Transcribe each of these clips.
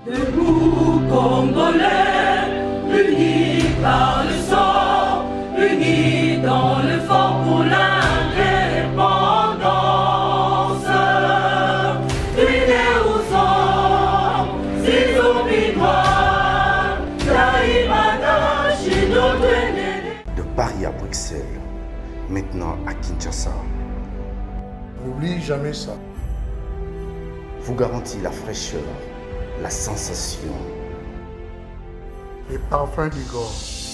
Debout Congolais, unis par le sang, unis dans l'effort pour l'indépendance. Unis aux hommes, si oublie noirs, Taïmada, Chino, de Paris à Bruxelles, maintenant à Kinshasa. N'oublie jamais ça. Vous garantit la fraîcheur, la sensation. Les parfums du Gord.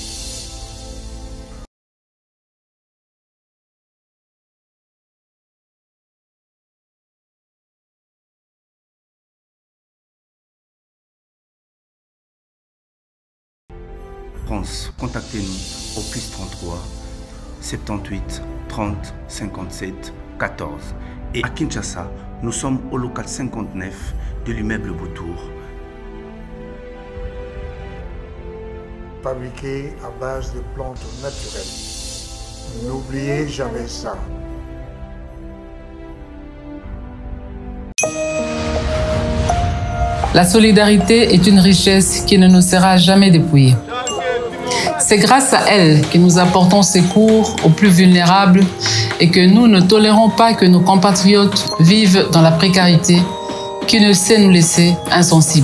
France, contactez-nous au +33 78 30 57 14. Et à Kinshasa, nous sommes au local 59 de l'immeuble Boutour. Fabriqué à base de plantes naturelles. N'oubliez jamais ça. La solidarité est une richesse qui ne nous sera jamais dépouillée. C'est grâce à elle que nous apportons secours aux plus vulnérables et que nous ne tolérons pas que nos compatriotes vivent dans la précarité qui ne sait nous laisser insensibles.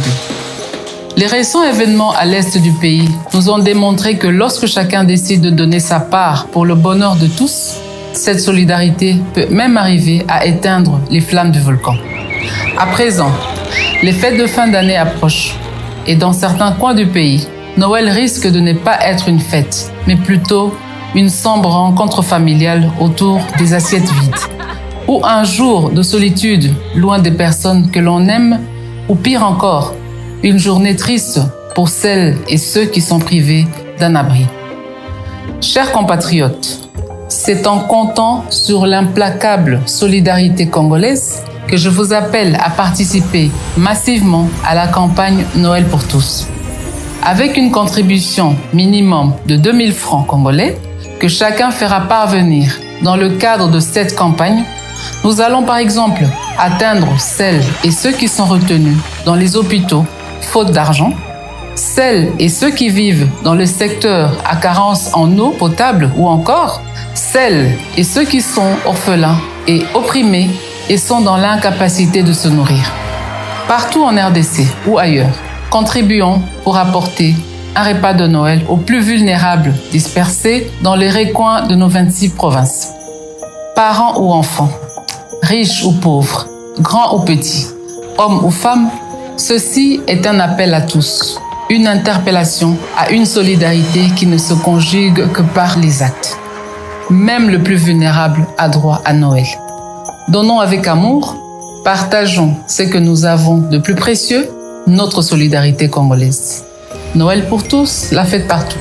Les récents événements à l'est du pays nous ont démontré que lorsque chacun décide de donner sa part pour le bonheur de tous, cette solidarité peut même arriver à éteindre les flammes du volcan. À présent, les fêtes de fin d'année approchent et dans certains coins du pays, Noël risque de ne pas être une fête, mais plutôt une sombre rencontre familiale autour des assiettes vides. Ou un jour de solitude loin des personnes que l'on aime, ou pire encore, une journée triste pour celles et ceux qui sont privés d'un abri. Chers compatriotes, c'est en comptant sur l'implacable solidarité congolaise que je vous appelle à participer massivement à la campagne Noël pour tous. Avec une contribution minimum de 2000 francs congolais que chacun fera parvenir dans le cadre de cette campagne, nous allons par exemple atteindre celles et ceux qui sont retenus dans les hôpitaux faute d'argent, celles et ceux qui vivent dans le secteur à carence en eau potable ou encore celles et ceux qui sont orphelins et opprimés et sont dans l'incapacité de se nourrir. Partout en RDC ou ailleurs, contribuons pour apporter un repas de Noël aux plus vulnérables dispersés dans les recoins de nos 26 provinces. Parents ou enfants, riches ou pauvres, grands ou petits, hommes ou femmes, ceci est un appel à tous, une interpellation à une solidarité qui ne se conjugue que par les actes. Même le plus vulnérable a droit à Noël. Donnons avec amour, partageons ce que nous avons de plus précieux, notre solidarité congolaise. Noël pour tous, la fête partout.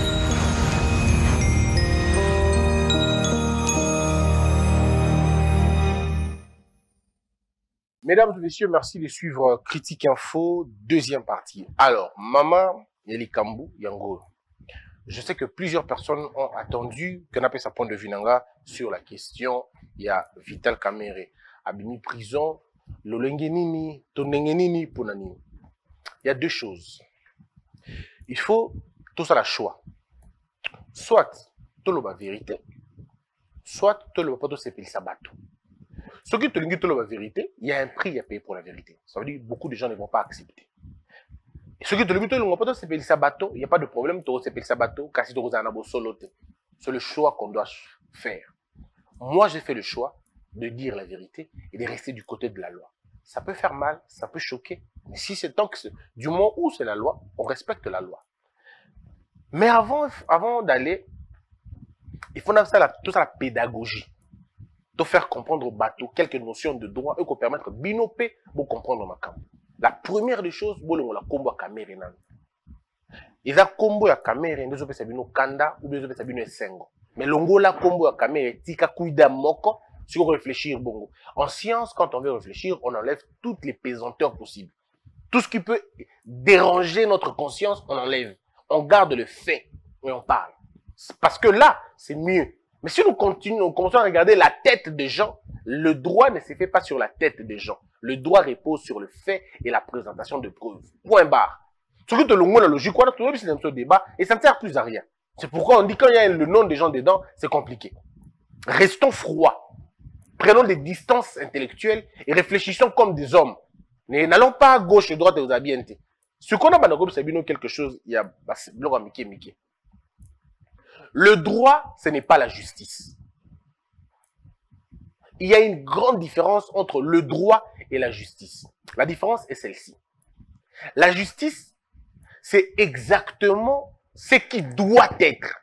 Mesdames et messieurs, merci de suivre Critique Info, deuxième partie. Alors, Maman Yeli Kambou Yango. Je sais que plusieurs personnes ont attendu qu'on appelle sa point de vue nanga sur la question. Il y a Vital Kamerhe, Abimi prison, Lolengenini, Tonengenini, Ponani. Il y a deux choses. Il faut tout ça la choix. Soit tout le vérité, soit tout le pas tout c'est pile sabato. Ce qui te dit tout la vérité, il y a un prix à payer pour la vérité. Ça veut dire que beaucoup de gens ne vont pas accepter. Ce qui te dit tout le pas c'est pile sabato, il n'y a pas de problème, tout c'est pile sabato, car si tu as solo, c'est le choix qu'on doit faire. Moi, j'ai fait le choix de dire la vérité et de rester du côté de la loi. Ça peut faire mal, ça peut choquer, mais si c'est tant que du moment où c'est la loi, on respecte la loi. Mais avant d'aller, il faut faire toute la pédagogie. De faire comprendre au bateau quelques notions de droit et qu'on permettre binopé pour comprendre ma camp. La première des choses, c'est la combo à Kamerhe. Et la combo à Kamerhe, nous avons bino kanda ou nous avons bino sengo. Mais la combo à Kamerhe, tika kuida moko, si on réfléchir bongo. En science, quand on veut réfléchir, on enlève toutes les pesanteurs possibles. Tout ce qui peut déranger notre conscience, on enlève. On garde le fait et on parle. Parce que là, c'est mieux. Mais si nous commençons à regarder la tête des gens, le droit ne se fait pas sur la tête des gens. Le droit repose sur le fait et la présentation de preuves. Point barre. Ce que tu as la logique, c'est un débat et ça ne sert plus à rien. C'est pourquoi on dit quand il y a le nom des gens dedans, c'est compliqué. Restons froids. Prenons des distances intellectuelles et réfléchissons comme des hommes. N'allons pas à gauche et droite et aux habientés. Ce qu'on a dans c'est quelque chose, il y a Mickey. Le droit, ce n'est pas la justice. Il y a une grande différence entre le droit et la justice. La différence est celle-ci. La justice, c'est exactement ce qui doit être.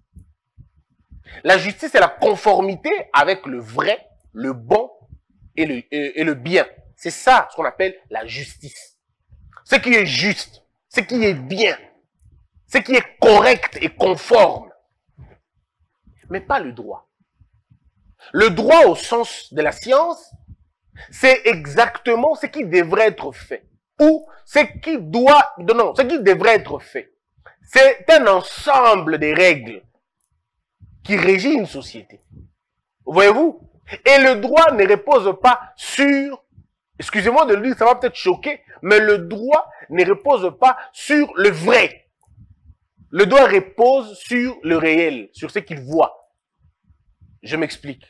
La justice, c'est la conformité avec le vrai, le bon et le bien. C'est ça ce qu'on appelle la justice. Ce qui est juste, ce qui est bien, ce qui est correct et conforme. Mais pas le droit. Le droit au sens de la science, c'est exactement ce qui devrait être fait. Ou ce qui devrait être fait. C'est un ensemble de règles qui régit une société. Voyez-vous? Et le droit ne repose pas sur, excusez-moi de le dire, ça va peut-être choquer, mais le droit ne repose pas sur le vrai. Le droit repose sur le réel, sur ce qu'il voit. Je m'explique.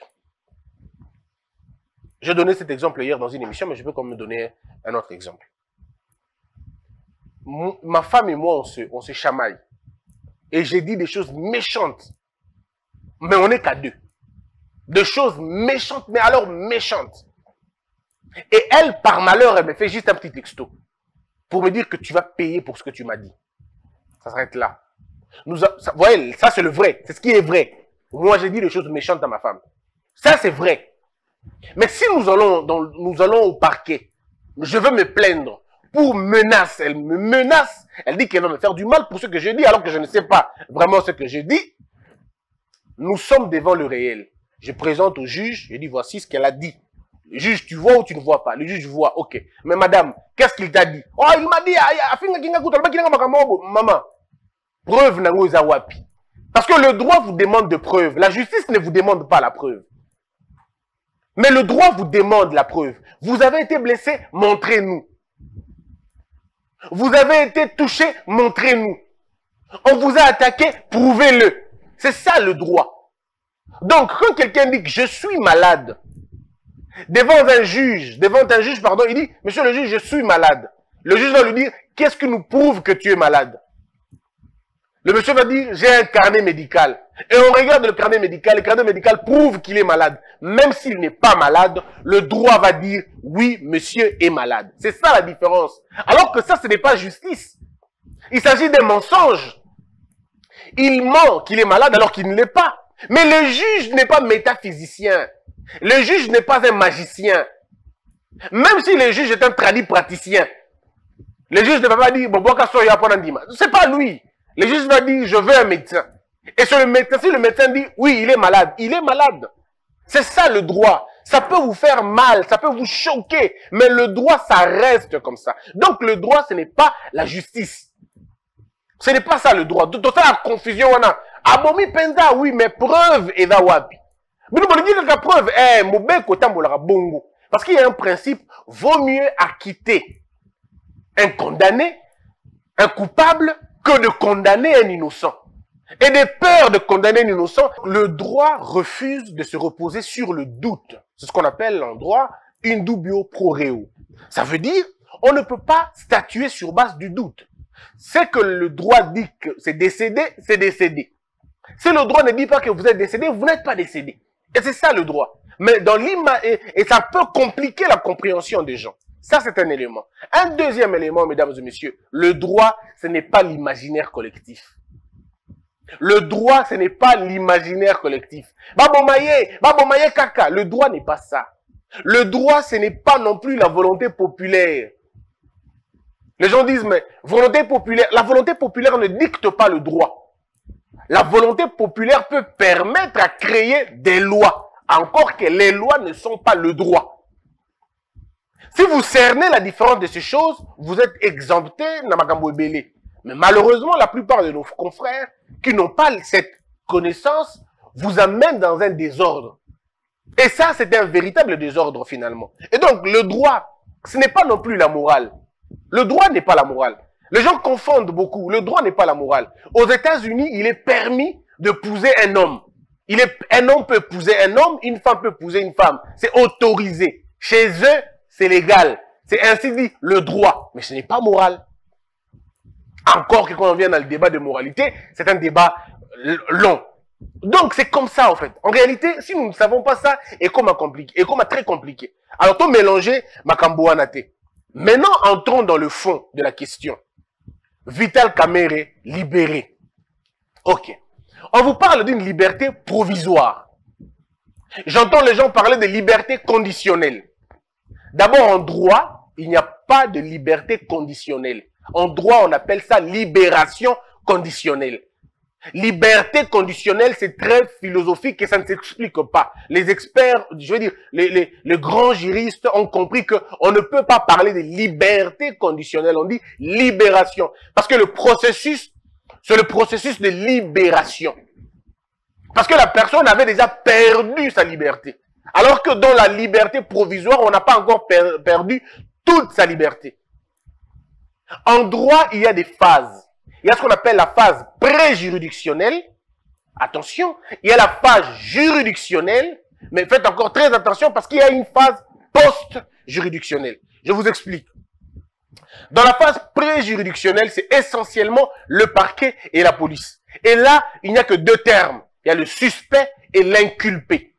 J'ai donné cet exemple hier dans une émission, mais je peux quand même donner un autre exemple. Ma femme et moi, on se chamaille. Et j'ai dit des choses méchantes. Mais on n'est qu'à deux. De choses méchantes, mais alors méchantes. Et elle, par malheur, elle me fait juste un petit texto. Pour me dire que tu vas payer pour ce que tu m'as dit. Ça s'arrête là. Vous voyez, ça c'est le vrai. C'est ce qui est vrai. Moi, j'ai dit des choses méchantes à ma femme. Ça, c'est vrai. Mais si nous allons au parquet, je veux me plaindre pour menace. Elle me menace. Elle dit qu'elle va me faire du mal pour ce que j'ai dit, alors que je ne sais pas vraiment ce que j'ai dit. Nous sommes devant le réel. Je présente au juge, je dis voici ce qu'elle a dit. Le juge, tu vois ou tu ne vois pas? Le juge voit, ok. Mais madame, qu'est-ce qu'il t'a dit? Oh, il m'a dit, maman, preuve n'a wapi. Parce que le droit vous demande de preuves. La justice ne vous demande pas la preuve. Mais le droit vous demande la preuve. Vous avez été blessé, montrez-nous. Vous avez été touché, montrez-nous. On vous a attaqué, prouvez-le. C'est ça le droit. Donc, quand quelqu'un dit que je suis malade, devant un juge, il dit, monsieur le juge, je suis malade. Le juge va lui dire, qu'est-ce qui nous prouve que tu es malade? Le monsieur va dire, j'ai un carnet médical. Et on regarde le carnet médical prouve qu'il est malade. Même s'il n'est pas malade, le droit va dire, oui, monsieur est malade. C'est ça la différence. Alors que ça, ce n'est pas justice. Il s'agit d'un mensonge. Il ment qu'il est malade alors qu'il ne l'est pas. Mais le juge n'est pas métaphysicien. Le juge n'est pas un magicien. Même si le juge est un tradit praticien. Le juge ne va pas dire, c'est pas lui. Le juge va dire, je veux un médecin. Et sur le médecin, si le médecin dit, oui, il est malade, il est malade. C'est ça le droit. Ça peut vous faire mal, ça peut vous choquer, mais le droit, ça reste comme ça. Donc le droit, ce n'est pas la justice. Ce n'est pas ça le droit. Tout ça, la confusion, on a. Abomi penza, oui, mais preuve est là wapi. Mais nous, on dit que la preuve, bongo. Parce qu'il y a un principe, vaut mieux acquitter un condamné, un coupable, que de condamner un innocent. Et de peur de condamner un innocent, le droit refuse de se reposer sur le doute. C'est ce qu'on appelle en droit in dubio pro reo. Ça veut dire, on ne peut pas statuer sur base du doute. C'est que le droit dit que c'est décédé, c'est décédé. Si le droit ne dit pas que vous êtes décédé, vous n'êtes pas décédé. Et c'est ça le droit. Mais dans et ça peut compliquer la compréhension des gens. Ça, c'est un élément. Un deuxième élément, mesdames et messieurs, le droit, ce n'est pas l'imaginaire collectif. Le droit, ce n'est pas l'imaginaire collectif. Babomaye kaka, le droit n'est pas ça. Le droit, ce n'est pas non plus la volonté populaire. Les gens disent, mais volonté populaire, la volonté populaire ne dicte pas le droit. La volonté populaire peut permettre à créer des lois, encore que les lois ne sont pas le droit. Si vous cernez la différence de ces choses, vous êtes exempté Namagambo Ebele. Mais malheureusement, la plupart de nos confrères qui n'ont pas cette connaissance vous amène dans un désordre. Et ça, c'est un véritable désordre finalement. Et donc, le droit, ce n'est pas non plus la morale. Le droit n'est pas la morale. Les gens confondent beaucoup. Le droit n'est pas la morale. Aux États-Unis, il est permis d'épouser un homme. Un homme peut épouser un homme, une femme peut épouser une femme. C'est autorisé. Chez eux, c'est légal. C'est ainsi dit le droit. Mais ce n'est pas moral. Encore que quand on vient dans le débat de moralité, c'est un débat long. Donc, c'est comme ça, en fait. En réalité, si nous ne savons pas ça, et comme très compliqué. Alors, tout mélanger Makambo Anate. Maintenant, entrons dans le fond de la question. Vital Kamerhe libéré. Ok. On vous parle d'une liberté provisoire. J'entends les gens parler de liberté conditionnelle. D'abord, en droit, il n'y a pas de liberté conditionnelle. En droit, on appelle ça libération conditionnelle. Liberté conditionnelle, c'est très philosophique et ça ne s'explique pas. Les experts, je veux dire, les grands juristes ont compris qu'on ne peut pas parler de liberté conditionnelle, on dit libération. Parce que le processus, c'est le processus de libération. Parce que la personne avait déjà perdu sa liberté. Alors que dans la liberté provisoire, on n'a pas encore perdu toute sa liberté. En droit, il y a des phases. Il y a ce qu'on appelle la phase pré-juridictionnelle. Attention, il y a la phase juridictionnelle. Mais faites encore très attention parce qu'il y a une phase post-juridictionnelle. Je vous explique. Dans la phase pré-juridictionnelle, c'est essentiellement le parquet et la police. Et là, il n'y a que deux termes. Il y a le suspect et l'inculpé.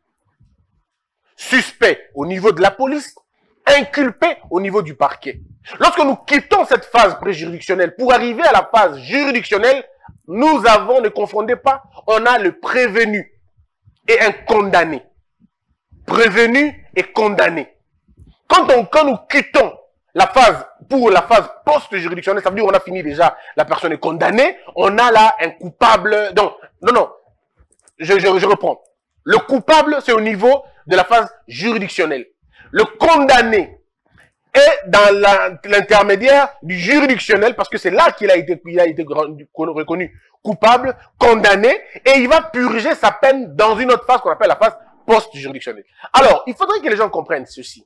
Suspect au niveau de la police, inculpé au niveau du parquet. Lorsque nous quittons cette phase préjuridictionnelle pour arriver à la phase juridictionnelle, nous avons, ne confondez pas, on a le prévenu et un condamné. Prévenu et condamné. Quand nous quittons la phase, pour la phase post-juridictionnelle, ça veut dire qu'on a fini déjà, la personne est condamnée, on a là un coupable, non, je reprends. Le coupable, c'est au niveau de la phase juridictionnelle. Le condamné est dans l'intermédiaire du juridictionnel parce que c'est là qu'il a été reconnu coupable, condamné, et il va purger sa peine dans une autre phase qu'on appelle la phase post-juridictionnelle. Alors, il faudrait que les gens comprennent ceci.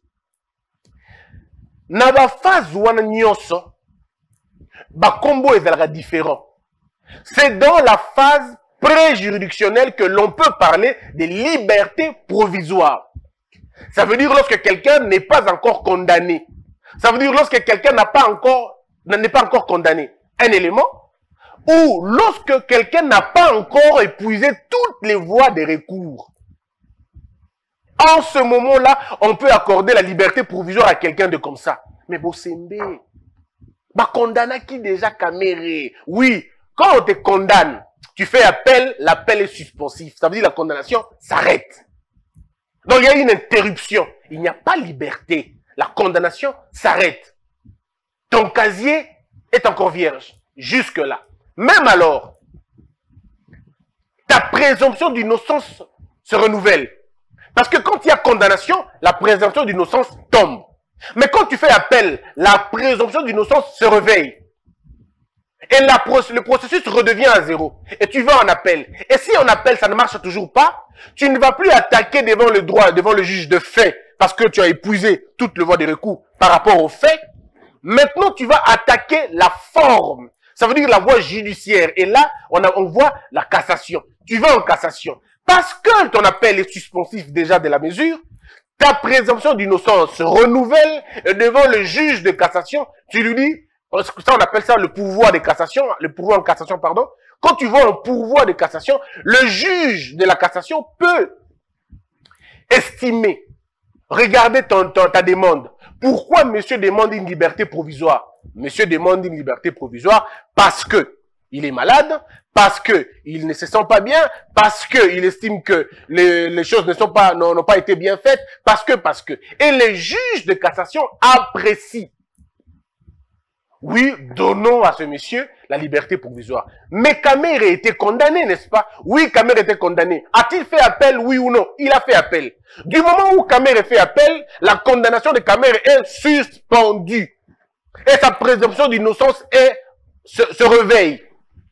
Na ba phase wana nyonso, ba combo ezalaka différent. C'est dans la phase pré-juridictionnelle que l'on peut parler de liberté provisoire. Ça veut dire lorsque quelqu'un n'est pas encore condamné. Ça veut dire lorsque quelqu'un n'est pas encore condamné. Un élément. Ou lorsque quelqu'un n'a pas encore épuisé toutes les voies de recours. En ce moment-là, on peut accorder la liberté provisoire à quelqu'un de comme ça. Mais Bosembe, bah condamna qui déjà Kamerhe. Oui, quand on te condamne, tu fais appel, l'appel est suspensif. Ça veut dire que la condamnation s'arrête. Donc il y a une interruption. Il n'y a pas liberté. La condamnation s'arrête. Ton casier est encore vierge. Jusque-là. Même alors, ta présomption d'innocence se renouvelle. Parce que quand il y a condamnation, la présomption d'innocence tombe. Mais quand tu fais appel, la présomption d'innocence se réveille. Et le processus redevient à zéro. Et tu vas en appel. Et si en appel, ça ne marche toujours pas, tu ne vas plus attaquer devant le droit, devant le juge de fait, parce que tu as épuisé toute le voie de recours par rapport au fait. Maintenant, tu vas attaquer la forme. Ça veut dire la voie judiciaire. Et là, on voit la cassation. Tu vas en cassation. Parce que ton appel est suspensif déjà de la mesure, ta présomption d'innocence se renouvelle et devant le juge de cassation, tu lui dis, ça on appelle ça le pouvoir de cassation, le pouvoir en cassation, pardon. Quand tu vois un pouvoir de cassation, le juge de la cassation peut estimer, regarder ta demande. Pourquoi monsieur demande une liberté provisoire? Monsieur demande une liberté provisoire parce que il est malade, parce que il ne se sent pas bien, parce que il estime que les choses n'ont pas été bien faites, parce que. Et les juges de cassation apprécient. Oui, donnons à ce monsieur la liberté provisoire. Mais Kamerhe était condamné, n'est-ce pas? Oui, Kamerhe était condamné. A-t-il fait appel, oui ou non? Il a fait appel. Du moment où Kamerhe fait appel, la condamnation de Kamerhe est suspendue. Et sa présomption d'innocence se réveille.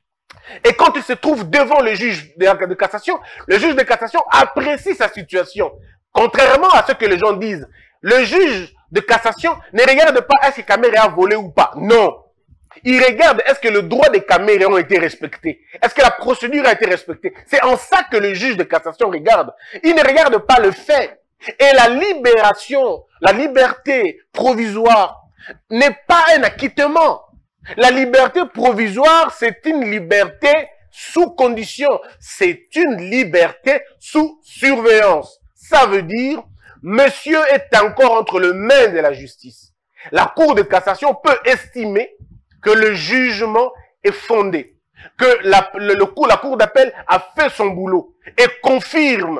Et quand il se trouve devant le juge de cassation, le juge de cassation apprécie sa situation. Contrairement à ce que les gens disent, le juge de cassation ne regarde pas est-ce que Kamere a volé ou pas. Non. Il regarde est-ce que le droit des Kamere ont été respectés. Est-ce que la procédure a été respectée. C'est en ça que le juge de cassation regarde. Il ne regarde pas le fait. Et la libération, la liberté provisoire n'est pas un acquittement. La liberté provisoire, c'est une liberté sous condition. C'est une liberté sous surveillance. Ça veut dire, monsieur est encore entre les mains de la justice. La Cour de cassation peut estimer que le jugement est fondé, que la Cour d'appel a fait son boulot et confirme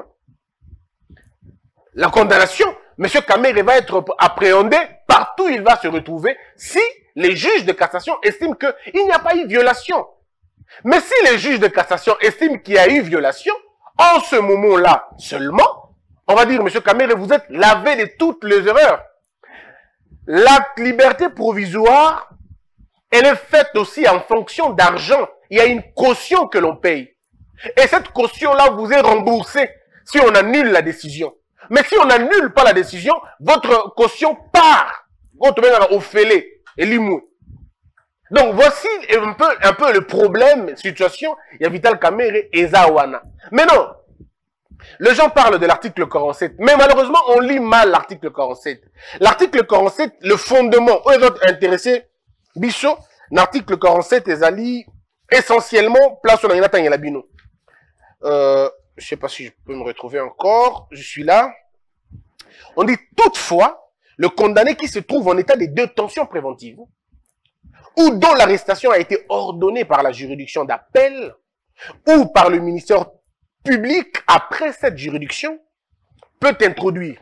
la condamnation. Monsieur Kamere va être appréhendé partout où il va se retrouver si les juges de cassation estiment qu'il n'y a pas eu violation. Mais si les juges de cassation estiment qu'il y a eu violation, en ce moment-là seulement, on va dire, monsieur Kamere, vous êtes lavé de toutes les erreurs. La liberté provisoire, elle est faite aussi en fonction d'argent. Il y a une caution que l'on paye. Et cette caution-là vous est remboursée si on annule la décision. Mais si on n'annule pas la décision, votre caution part. Au fêlé et limou. Donc voici un peu le problème, situation, il y a Vital Kamere et Zawana. Mais non, les gens parlent de l'article 47, mais malheureusement on lit mal l'article 47. L'article 47, le fondement, eux autres intéressés, Bichot, l'article 47 est essentiellement place sur la Yalabino. Je sais pas si je peux me retrouver encore, je suis là. On dit toutefois, le condamné qui se trouve en état de détention préventive ou dont l'arrestation a été ordonnée par la juridiction d'appel ou par le ministère public après cette juridiction peut introduire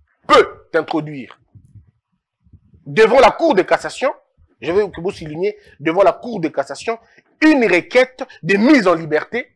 devant la Cour de cassation, je vais vous souligner, devant la Cour de cassation, une requête de mise en liberté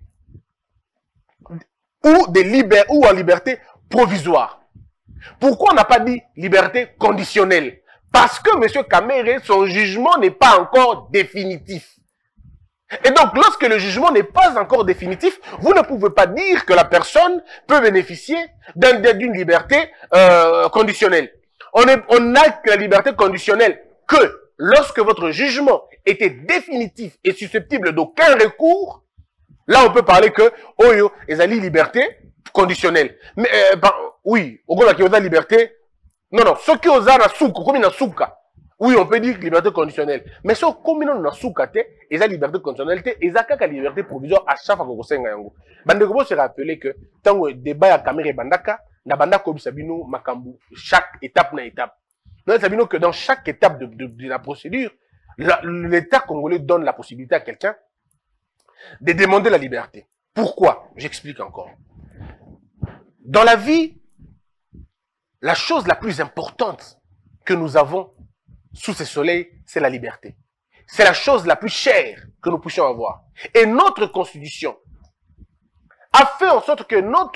ou en liberté provisoire. Pourquoi on n'a pas dit liberté conditionnelle? Parce que M. Kamere, son jugement n'est pas encore définitif. Et donc, lorsque le jugement n'est pas encore définitif, vous ne pouvez pas dire que la personne peut bénéficier d'une liberté conditionnelle. On n'a que la liberté conditionnelle que lorsque votre jugement était définitif et susceptible d'aucun recours, là on peut parler que, oh yo, ils ont liberté conditionnelle. Mais, oui, au gros, la liberté, non, ce qui ont la souka, comme une souka, oui, on peut dire liberté conditionnelle. Mais ce comme une souka, ils ont liberté conditionnelle, ils ont la liberté provisoire à chaque fois que vous avez. Bandeko se rappeler que, tant que débat à Kamere Bandaka, na Bandaka Sabino Makambu, chaque étape na étape. Nous savons que dans chaque étape de la procédure, l'État congolais donne la possibilité à quelqu'un de demander la liberté. Pourquoi? J'explique encore. Dans la vie, la chose la plus importante que nous avons sous ce soleil, c'est la liberté. C'est la chose la plus chère que nous puissions avoir. Et notre constitution a fait en sorte que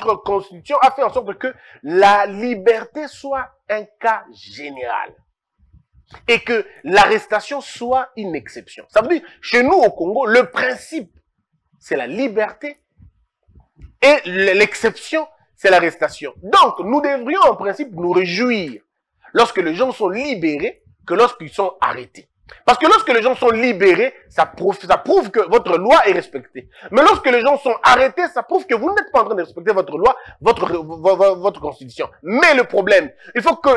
la liberté soit un cas général. Et que l'arrestation soit une exception. Ça veut dire, chez nous au Congo, le principe, c'est la liberté et l'exception, c'est l'arrestation. Donc, nous devrions en principe nous réjouir lorsque les gens sont libérés que lorsqu'ils sont arrêtés. Parce que lorsque les gens sont libérés, ça prouve que votre loi est respectée. Mais lorsque les gens sont arrêtés, ça prouve que vous n'êtes pas en train de respecter votre loi, votre constitution. Mais le problème, il faut que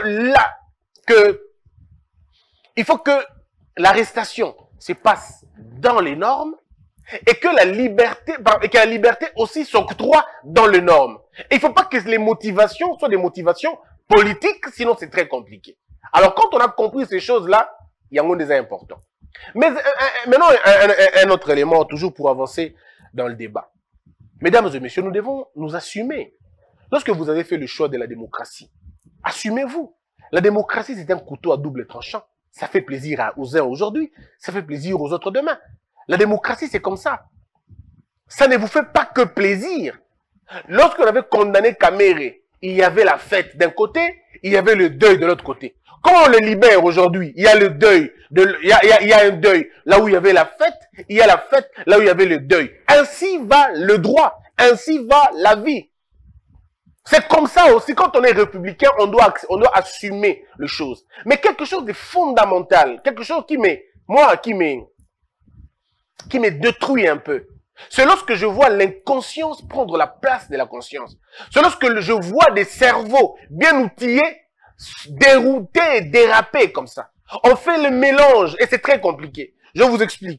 l'arrestation se passe dans les normes et que la liberté aussi s'octroie dans les normes. Et il ne faut pas que les motivations soient des motivations politiques, sinon c'est très compliqué. Alors quand on a compris ces choses-là, il y a un des importants. Mais maintenant, un autre élément, toujours pour avancer dans le débat. Mesdames et messieurs, nous devons nous assumer. Lorsque vous avez fait le choix de la démocratie, assumez-vous. La démocratie, c'est un couteau à double tranchant. Ça fait plaisir aux uns aujourd'hui, ça fait plaisir aux autres demain. La démocratie, c'est comme ça. Ça ne vous fait pas que plaisir. Lorsqu'on avait condamné Kamere, il y avait la fête d'un côté, il y avait le deuil de l'autre côté. Quand on le libère aujourd'hui, il y a le deuil. Il y a un deuil là où il y avait la fête. Il y a la fête là où il y avait le deuil. Ainsi va le droit. Ainsi va la vie. C'est comme ça aussi, quand on est républicain, on doit assumer les choses. Mais quelque chose de fondamental, quelque chose qui me détruit un peu. C'est lorsque je vois l'inconscience prendre la place de la conscience. C'est lorsque je vois des cerveaux bien outillés, déroutés et dérapés comme ça. On fait le mélange et c'est très compliqué. Je vous explique.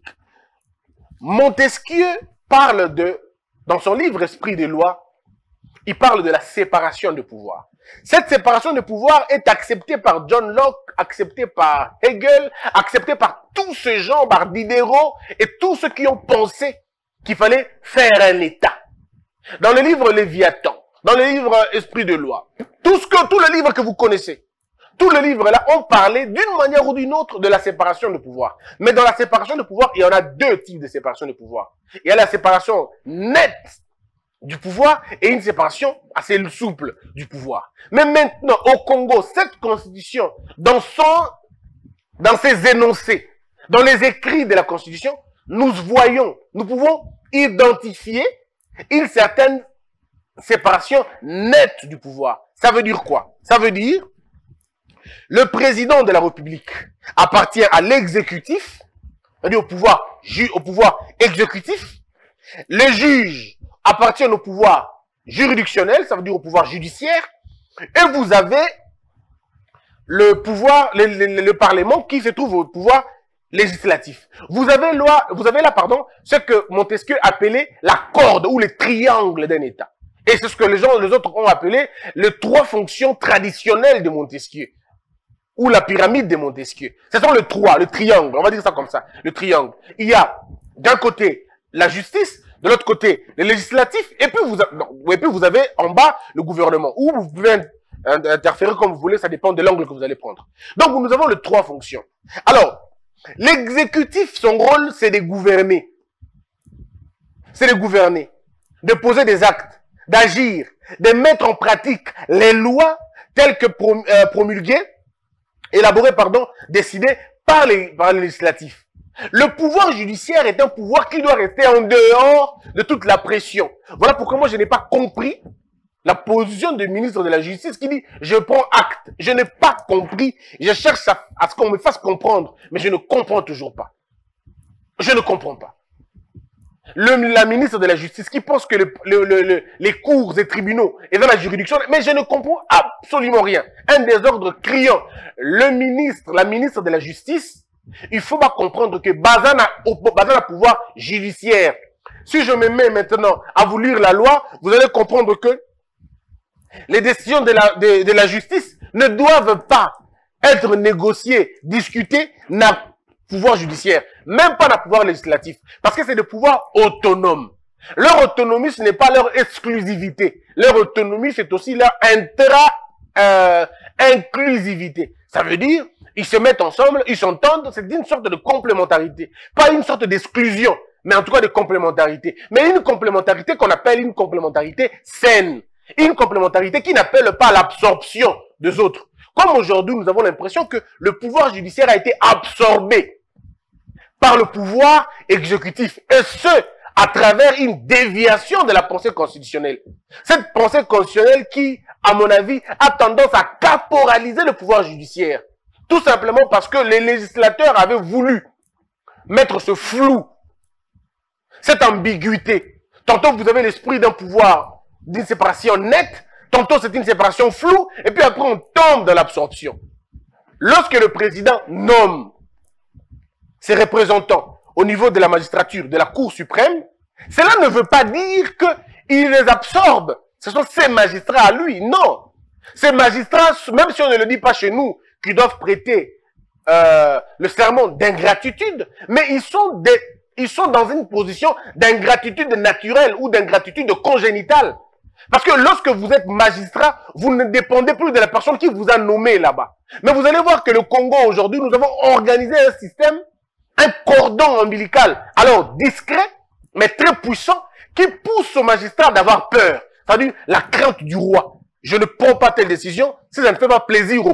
Montesquieu parle dans son livre Esprit des lois, il parle de la séparation de pouvoir. Cette séparation de pouvoir est acceptée par John Locke, acceptée par Hegel, acceptée par tous ces gens, par Diderot et tous ceux qui ont pensé qu'il fallait faire un État. Dans le livre Léviathan, dans le livre Esprit de loi, tous les livres que vous connaissez, tous les livres-là ont parlé d'une manière ou d'une autre de la séparation de pouvoir. Mais dans la séparation de pouvoir, il y en a deux types de séparation de pouvoir. Il y a la séparation nette du pouvoir et une séparation assez souple du pouvoir. Mais maintenant, au Congo, cette constitution, dans ses énoncés, dans les écrits de la constitution, nous pouvons identifier une certaine séparation nette du pouvoir. Ça veut dire quoi? Ça veut dire, le président de la République appartient à l'exécutif, c'est-à-dire au pouvoir exécutif. Les juges appartiennent au pouvoir juridictionnel, ça veut dire au pouvoir judiciaire, et vous avez le pouvoir, le Parlement qui se trouve au pouvoir législatif. Vous avez là, ce que Montesquieu appelait la corde ou le triangle d'un État. Et c'est ce que les autres ont appelé les trois fonctions traditionnelles de Montesquieu, ou la pyramide de Montesquieu. Ce sont le triangle, on va dire ça comme ça, le triangle. Il y a d'un côté la justice, de l'autre côté, les législatifs, et puis vous avez en bas le gouvernement, où vous pouvez interférer comme vous voulez, ça dépend de l'angle que vous allez prendre. Donc, nous avons les trois fonctions. Alors, l'exécutif, son rôle, c'est de gouverner. C'est de gouverner, de poser des actes, d'agir, de mettre en pratique les lois telles que promulguées, élaborées, décidées par les législatifs. Le pouvoir judiciaire est un pouvoir qui doit rester en dehors de toute la pression. Voilà pourquoi moi je n'ai pas compris la position du ministre de la Justice qui dit « je prends acte ». Je n'ai pas compris, je cherche à ce qu'on me fasse comprendre, mais je ne comprends toujours pas. Je ne comprends pas. La ministre de la Justice qui pense que les cours et tribunaux est dans la juridiction, mais je ne comprends absolument rien. Un désordre criant. La ministre de la Justice, il faut pas comprendre que Bazana a pouvoir judiciaire. Si je me mets maintenant à vous lire la loi, vous allez comprendre que les décisions de la justice ne doivent pas être négociées, discutées dans le pouvoir judiciaire, même pas dans le pouvoir législatif, parce que c'est des pouvoirs autonomes. Leur autonomie, ce n'est pas leur exclusivité. Leur autonomie, c'est aussi leur inclusivité. Ça veut dire, ils se mettent ensemble, ils s'entendent, c'est une sorte de complémentarité. Pas une sorte d'exclusion, mais en tout cas de complémentarité. Mais une complémentarité qu'on appelle une complémentarité saine. Une complémentarité qui n'appelle pas l'absorption des autres. Comme aujourd'hui, nous avons l'impression que le pouvoir judiciaire a été absorbé par le pouvoir exécutif. Et ce, à travers une déviation de la pensée constitutionnelle. Cette pensée constitutionnelle qui, à mon avis, a tendance à caporaliser le pouvoir judiciaire. Tout simplement parce que les législateurs avaient voulu mettre ce flou, cette ambiguïté. Tantôt vous avez l'esprit d'un pouvoir, d'une séparation nette, tantôt c'est une séparation floue, et puis après on tombe dans l'absorption. Lorsque le président nomme ses représentants au niveau de la magistrature, de la Cour suprême, cela ne veut pas dire qu'il les absorbe. Ce sont ces magistrats à lui, non. Ces magistrats, même si on ne le dit pas chez nous, qui doivent prêter le serment d'ingratitude, mais ils sont dans une position d'ingratitude naturelle ou d'ingratitude congénitale. Parce que lorsque vous êtes magistrat, vous ne dépendez plus de la personne qui vous a nommé là-bas. Mais vous allez voir que le Congo aujourd'hui, nous avons organisé un système, un cordon ombilical, alors discret, mais très puissant, qui pousse au magistrat d'avoir peur. C'est-à-dire la crainte du roi. Je ne prends pas telle décision si ça ne fait pas plaisir au roi.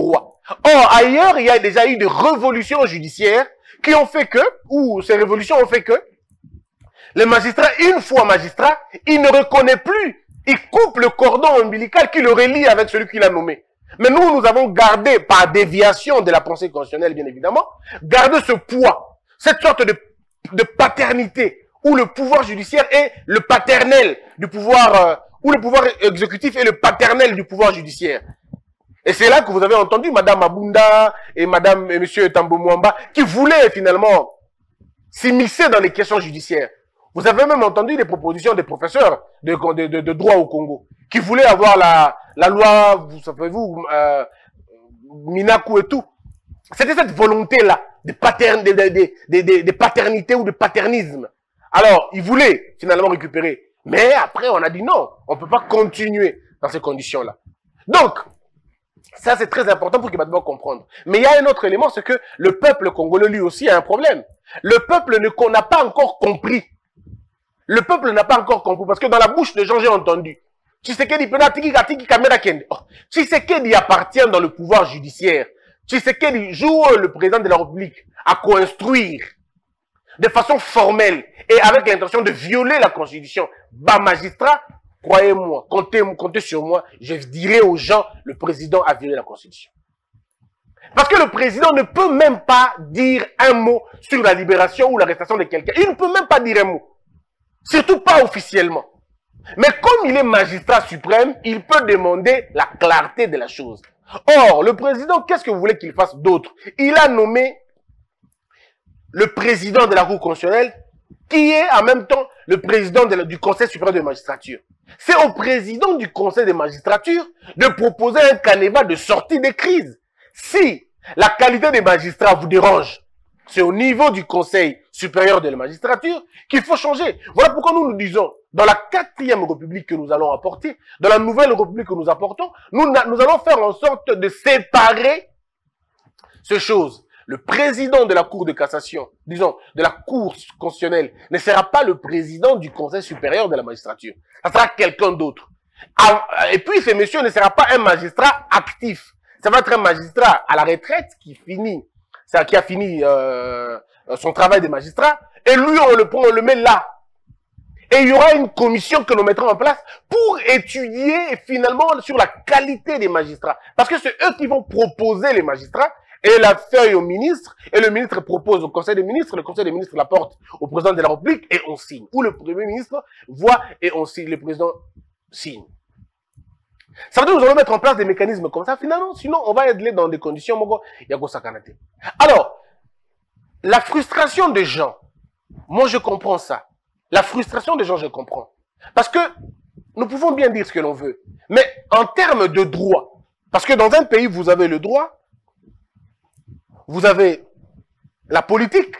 Or, ailleurs, il y a déjà eu des révolutions judiciaires qui ont fait que, ou ces révolutions ont fait que, les magistrats, une fois magistrats, ils ne reconnaissent plus. Ils coupent le cordon ombilical qui le relie avec celui qui l'a nommé. Mais nous avons gardé, par déviation de la pensée constitutionnelle, bien évidemment, gardé ce poids, cette sorte de paternité, où le pouvoir judiciaire est le paternel du pouvoir, où le pouvoir exécutif est le paternel du pouvoir judiciaire. Et c'est là que vous avez entendu Madame Abunda et Madame et Monsieur Tambo Mwamba qui voulaient finalement s'immiscer dans les questions judiciaires. Vous avez même entendu des propositions des professeurs de droit au Congo qui voulaient avoir la loi, vous savez-vous, Minaku et tout. C'était cette volonté-là de paternité ou de paternisme. Alors, ils voulaient finalement récupérer. Mais après, on a dit non, on ne peut pas continuer dans ces conditions-là. Donc, ça c'est très important pour qu'il va devoir comprendre. Mais il y a un autre élément, c'est que le peuple congolais lui aussi a un problème. Le peuple n'a pas encore compris. Le peuple n'a pas encore compris, parce que dans la bouche de gens, j'ai entendu. Tshisekedi appartient dans le pouvoir judiciaire. Tshisekedi joue le président de la République à co-instruire de façon formelle et avec l'intention de violer la Constitution. Bah, magistrat, croyez-moi, comptez sur moi, je dirai aux gens, le président a violé la Constitution. Parce que le président ne peut même pas dire un mot sur la libération ou l'arrestation de quelqu'un. Il ne peut même pas dire un mot. Surtout pas officiellement. Mais comme il est magistrat suprême, il peut demander la clarté de la chose. Or, le président, qu'est-ce que vous voulez qu'il fasse d'autre? Il a nommé le président de la Cour constitutionnelle, qui est en même temps le président du Conseil supérieur de magistrature. C'est au président du Conseil de magistrature de proposer un canevas de sortie des crises. Si la qualité des magistrats vous dérange, c'est au niveau du Conseil supérieur de la magistrature qu'il faut changer. Voilà pourquoi nous disons, dans la 4e République que nous allons apporter, dans la nouvelle République que nous apportons, nous allons faire en sorte de séparer ces choses. Le président de la Cour de cassation, disons, de la Cour constitutionnelle, ne sera pas le président du Conseil supérieur de la magistrature. Ça sera quelqu'un d'autre. Et puis, ce monsieur ne sera pas un magistrat actif. Ça va être un magistrat à la retraite qui a fini son travail de magistrat. Et lui, on le prend, on le met là. Et il y aura une commission que nous mettrons en place pour étudier finalement sur la qualité des magistrats. Parce que c'est eux qui vont proposer les magistrats et la feuille au ministre. Et le ministre propose au Conseil des ministres. Le Conseil des ministres la porte au président de la République et on signe. Ou le Premier ministre voit et on signe. Le président signe. Ça veut dire que nous allons mettre en place des mécanismes comme ça. Finalement, sinon, on va être dans des conditions. Alors, la frustration des gens, moi je comprends ça. La frustration des gens, je comprends. Parce que nous pouvons bien dire ce que l'on veut. Mais en termes de droit, parce que dans un pays, vous avez le droit, vous avez la politique,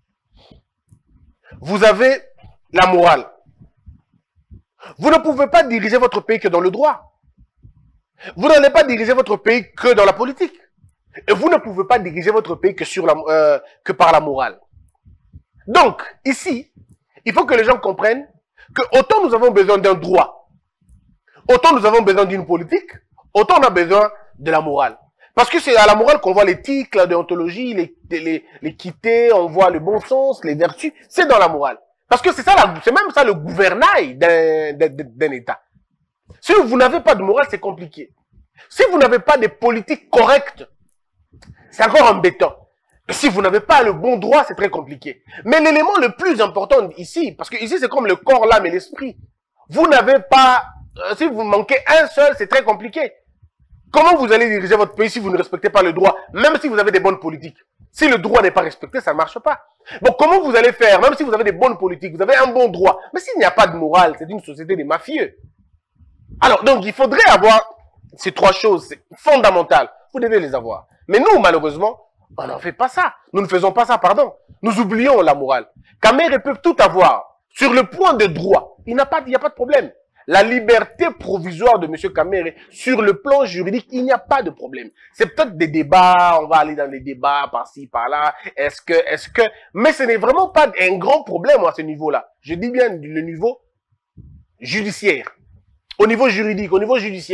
vous avez la morale. Vous ne pouvez pas diriger votre pays que dans le droit. Vous n'allez pas diriger votre pays que dans la politique. Et vous ne pouvez pas diriger votre pays que par la morale. Donc, ici, il faut que les gens comprennent que autant nous avons besoin d'un droit, autant nous avons besoin d'une politique, autant on a besoin de la morale. Parce que c'est à la morale qu'on voit l'éthique, la déontologie, l'équité, on voit le bon sens, les vertus. C'est dans la morale. Parce que c'est même ça le gouvernail d'un État. Si vous n'avez pas de morale, c'est compliqué. Si vous n'avez pas de politique correcte, c'est encore embêtant. Et si vous n'avez pas le bon droit, c'est très compliqué. Mais l'élément le plus important ici, parce que ici c'est comme le corps, l'âme et l'esprit. Vous n'avez pas, si vous manquez un seul, c'est très compliqué. Comment vous allez diriger votre pays si vous ne respectez pas le droit, même si vous avez des bonnes politiques? Si le droit n'est pas respecté, ça ne marche pas. Bon, comment vous allez faire, même si vous avez des bonnes politiques, vous avez un bon droit, mais s'il n'y a pas de morale, c'est une société des mafieux. Alors, donc, il faudrait avoir ces trois choses, c'est fondamental. Vous devez les avoir. Mais nous, malheureusement, on n'en fait pas ça. Nous ne faisons pas ça, pardon. Nous oublions la morale. Kamere peut tout avoir. Sur le point de droit, il n'y a pas de problème. La liberté provisoire de M. Kamere, sur le plan juridique, il n'y a pas de problème. C'est peut-être des débats, on va aller dans les débats par-ci, par-là, est-ce que... Mais ce n'est vraiment pas un grand problème à ce niveau-là. Je dis bien le niveau judiciaire. Au niveau juridique, au niveau judiciaire,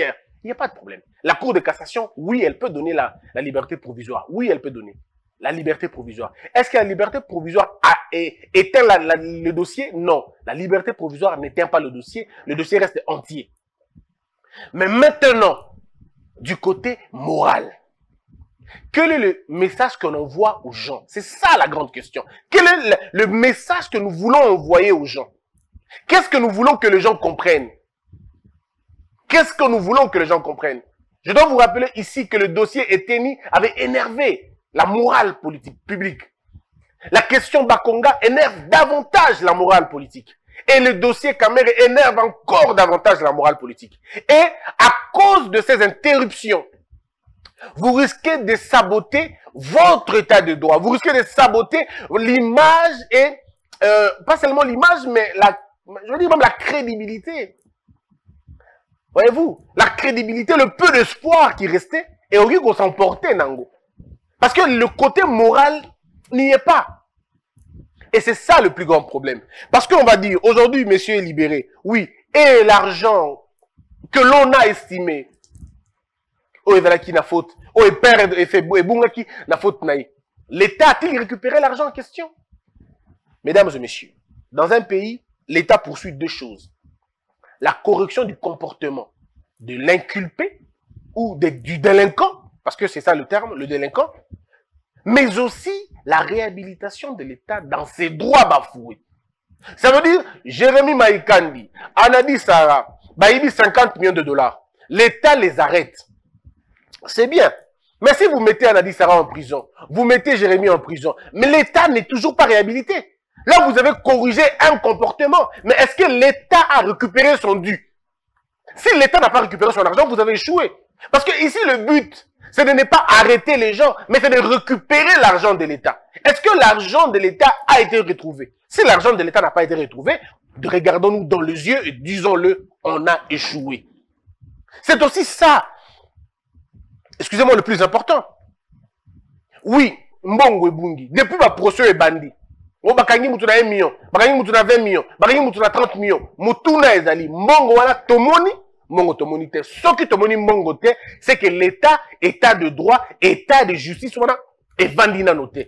Il n'y a pas de problème. La Cour de cassation, oui, elle peut donner la liberté provisoire. Oui, elle peut donner la liberté provisoire. Est-ce que la liberté provisoire éteint le dossier? Non. La liberté provisoire n'éteint pas le dossier. Le dossier reste entier. Mais maintenant, du côté moral, quel est le message qu'on envoie aux gens? C'est ça la grande question. Quel est le message que nous voulons envoyer aux gens? Qu'est-ce que nous voulons que les gens comprennent? Qu'est-ce que nous voulons que les gens comprennent? Je dois vous rappeler ici que le dossier Eteni avait énervé la morale politique publique. La question Bakonga énerve davantage la morale politique. Et le dossier Kamere énerve encore davantage la morale politique. Et à cause de ces interruptions, vous risquez de saboter votre état de droit. Vous risquez de saboter l'image et, pas seulement l'image, mais je veux dire même la crédibilité. Voyez-vous, la crédibilité, le peu d'espoir qui restait, et au lieu qu'on s'emportait, Nango. Parce que le côté moral n'y est pas. Et c'est ça le plus grand problème. Parce qu'on va dire, aujourd'hui, monsieur est libéré. Oui, et l'argent que l'on a estimé, l'État a-t-il récupéré l'argent en question? Mesdames et messieurs, dans un pays, l'État poursuit deux choses. La correction du comportement de l'inculpé ou du délinquant, parce que c'est ça le terme, le délinquant, mais aussi la réhabilitation de l'État dans ses droits bafoués. Ça veut dire, Jérémy Maïkandi, Anadi Sarah, Baïbi 50 millions de dollars. L'État les arrête. C'est bien. Mais si vous mettez Anadi Sarah en prison, vous mettez Jérémy en prison, mais l'État n'est toujours pas réhabilité. Là, vous avez corrigé un comportement. Mais est-ce que l'État a récupéré son dû? Si l'État n'a pas récupéré son argent, vous avez échoué. Parce que ici, le but, c'est de ne pas arrêter les gens, mais c'est de récupérer l'argent de l'État. Est-ce que l'argent de l'État a été retrouvé? Si l'argent de l'État n'a pas été retrouvé, regardons-nous dans les yeux et disons-le, on a échoué. C'est aussi ça, excusez-moi, le plus important. Oui, Mbongo et Bungi, depuis ma procès et bandit, on bakangi mutu na 1 million, bakangi mutu na 20 millions, bakangi mutu na 30 millions, mutuna ezali, Mbongo wana tomoni, Mbongo tomoni te. Ce qui tomoni Mbongo te, c'est que l'État, état de droit, état de justice, wana, et vandina noté.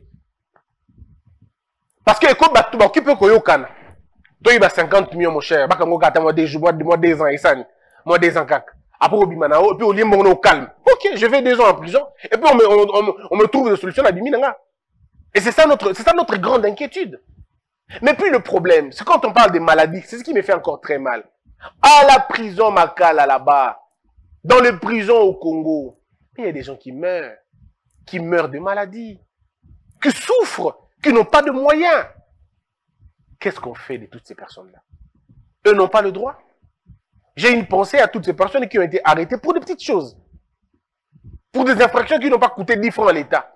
Parce que quand tu m'occupes koyokana, toi il va 50 millions mon cher, bakango gata moi 2 jours, moi 2 ans et ça, moi 2 ans kak. Après obimana, et puis au lieu Mbongo au calme. Ok, je vais 2 ans en prison, et puis on me trouve une solution à Biminanga. Et c'est ça notre grande inquiétude. Mais puis le problème, c'est quand on parle des maladies, c'est ce qui me fait encore très mal. À la prison Makala là-bas, dans les prisons au Congo, il y a des gens qui meurent de maladies, qui souffrent, qui n'ont pas de moyens. Qu'est-ce qu'on fait de toutes ces personnes-là? Eux n'ont pas le droit. J'ai une pensée à toutes ces personnes qui ont été arrêtées pour des petites choses. Pour des infractions qui n'ont pas coûté 10 francs à l'État.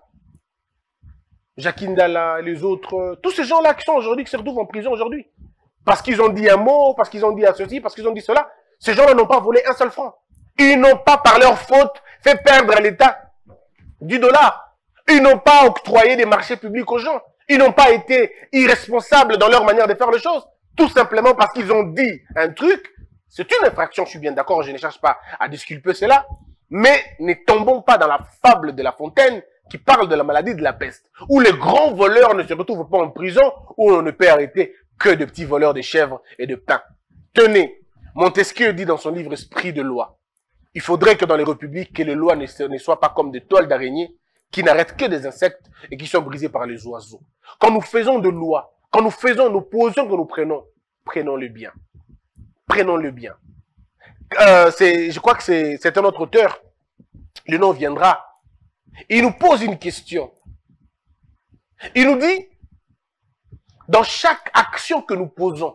Jacques Ndala, les autres, tous ces gens-là qui sont aujourd'hui, qui se retrouvent en prison aujourd'hui. Parce qu'ils ont dit un mot, parce qu'ils ont dit à ceci, parce qu'ils ont dit cela. Ces gens-là n'ont pas volé un seul franc. Ils n'ont pas, par leur faute, fait perdre à l'État du dollar. Ils n'ont pas octroyé des marchés publics aux gens. Ils n'ont pas été irresponsables dans leur manière de faire les choses. Tout simplement parce qu'ils ont dit un truc. C'est une infraction, je suis bien d'accord, je ne cherche pas à disculper cela. Mais ne tombons pas dans la fable de La Fontaine qui parle de la maladie de la peste, où les grands voleurs ne se retrouvent pas en prison, où on ne peut arrêter que de petits voleurs de chèvres et de pain. Tenez, Montesquieu dit dans son livre Esprit de loi, il faudrait que dans les républiques, que les lois ne soient pas comme des toiles d'araignée qui n'arrêtent que des insectes et qui sont brisées par les oiseaux. Quand nous faisons de lois, quand nous faisons nos positions que nous prenons, prenons le bien. Prenons le bien. Je crois que c'est un autre auteur, le nom viendra. Il nous pose une question. Il nous dit, dans chaque action que nous posons,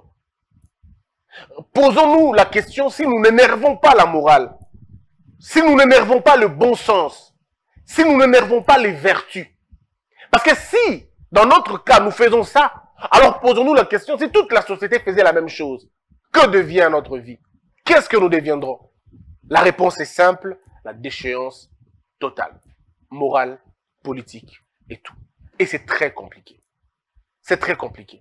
posons-nous la question si nous n'énervons pas la morale, si nous n'énervons pas le bon sens, si nous n'énervons pas les vertus. Parce que si, dans notre cas, nous faisons ça, alors posons-nous la question si toute la société faisait la même chose. Que devient notre vie? Qu'est-ce que nous deviendrons? La réponse est simple, la déchéance totale. Morale, politique et tout. Et c'est très compliqué. C'est très compliqué.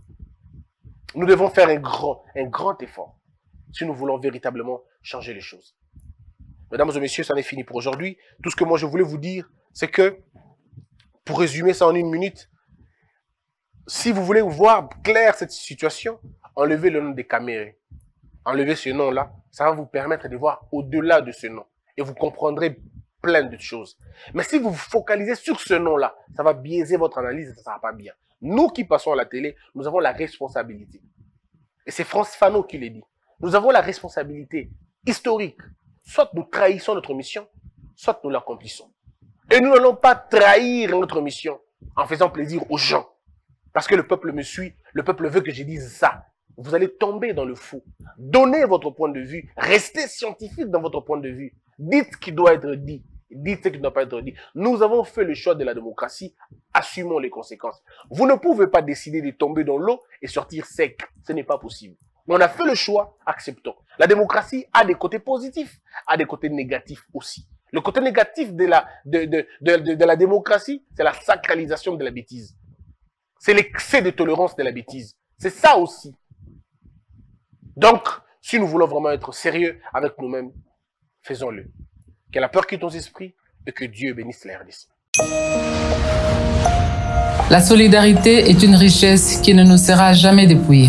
Nous devons faire un grand effort si nous voulons véritablement changer les choses. Mesdames et messieurs, ça en est fini pour aujourd'hui. Tout ce que moi je voulais vous dire, c'est que, pour résumer ça en 1 minute, si vous voulez voir clair cette situation, enlevez le nom des Camérés. Enlevez ce nom-là, ça va vous permettre de voir au-delà de ce nom. Et vous comprendrez plein de choses. Mais si vous vous focalisez sur ce nom-là, ça va biaiser votre analyse et ça ne sera pas bien. Nous qui passons à la télé, nous avons la responsabilité. Et c'est France Fano qui l'a dit. Nous avons la responsabilité historique. Soit nous trahissons notre mission, soit nous l'accomplissons. Et nous n'allons pas trahir notre mission en faisant plaisir aux gens. Parce que le peuple me suit, le peuple veut que je dise ça. Vous allez tomber dans le faux. Donnez votre point de vue. Restez scientifique dans votre point de vue. Dites ce qui doit être dit. Dites ce qui ne doit pas être dit. Nous avons fait le choix de la démocratie. Assumons les conséquences. Vous ne pouvez pas décider de tomber dans l'eau et sortir sec. Ce n'est pas possible. On a fait le choix, acceptons. La démocratie a des côtés positifs, a des côtés négatifs aussi. Le côté négatif de la démocratie, c'est la sacralisation de la bêtise. C'est l'excès de tolérance de la bêtise. C'est ça aussi. Donc, si nous voulons vraiment être sérieux avec nous-mêmes, faisons-le. Que la peur quitte nos esprits et que Dieu bénisse la RDC. La solidarité est une richesse qui ne nous sera jamais dépouillée.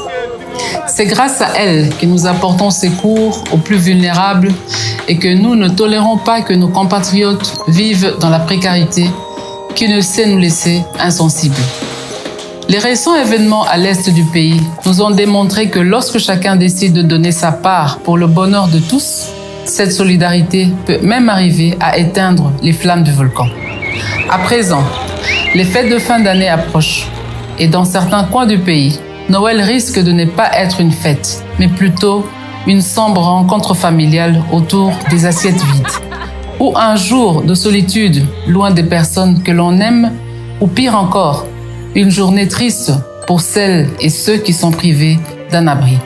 C'est grâce à elle que nous apportons secours aux plus vulnérables et que nous ne tolérons pas que nos compatriotes vivent dans la précarité qui ne sait nous laisser insensibles. Les récents événements à l'est du pays nous ont démontré que lorsque chacun décide de donner sa part pour le bonheur de tous, cette solidarité peut même arriver à éteindre les flammes du volcan. À présent, les fêtes de fin d'année approchent et dans certains coins du pays, Noël risque de ne pas être une fête, mais plutôt une sombre rencontre familiale autour des assiettes vides. Ou un jour de solitude loin des personnes que l'on aime, ou pire encore, une journée triste pour celles et ceux qui sont privés d'un abri.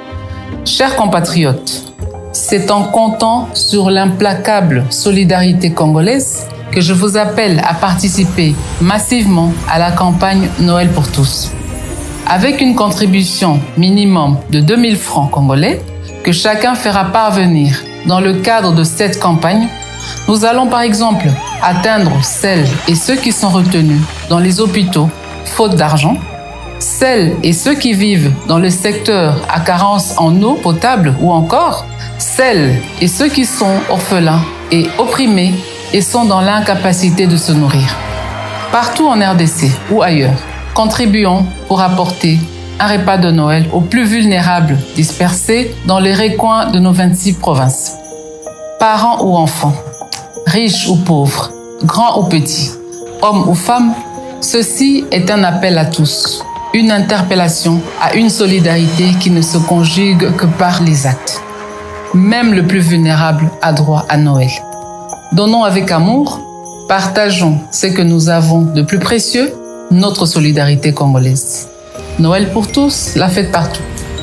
Chers compatriotes, c'est en comptant sur l'implacable solidarité congolaise que je vous appelle à participer massivement à la campagne Noël pour tous. Avec une contribution minimum de 2000 francs congolais que chacun fera parvenir dans le cadre de cette campagne, nous allons par exemple atteindre celles et ceux qui sont retenus dans les hôpitaux faute d'argent, celles et ceux qui vivent dans le secteur à carence en eau potable ou encore celles et ceux qui sont orphelins et opprimés et sont dans l'incapacité de se nourrir. Partout en RDC ou ailleurs, contribuons pour apporter un repas de Noël aux plus vulnérables dispersés dans les recoins de nos 26 provinces. Parents ou enfants, riches ou pauvres, grands ou petits, hommes ou femmes, ceci est un appel à tous, une interpellation à une solidarité qui ne se conjugue que par les actes. Même le plus vulnérable a droit à Noël. Donnons avec amour, partageons ce que nous avons de plus précieux, notre solidarité congolaise. Noël pour tous, la fête partout.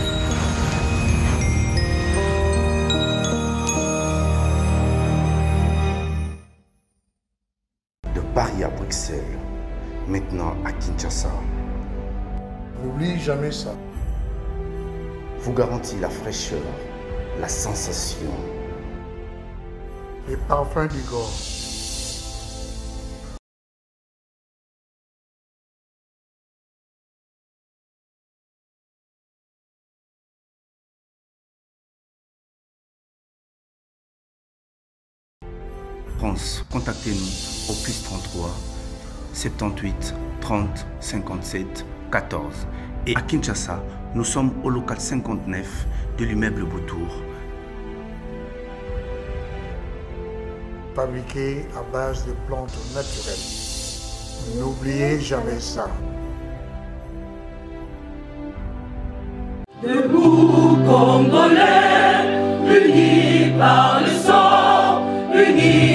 De Paris à Bruxelles, maintenant à Kinshasa, N'oublie jamais ça. vous garantit la fraîcheur, la sensation. Les parfums d'Igor. France, contactez-nous au +33 78 30 57 14. Et à Kinshasa, nous sommes au local 59 de l'immeuble Boutour. Fabriqué à base de plantes naturelles. N'oubliez jamais ça. Debout Congolais, unis par le sang, unis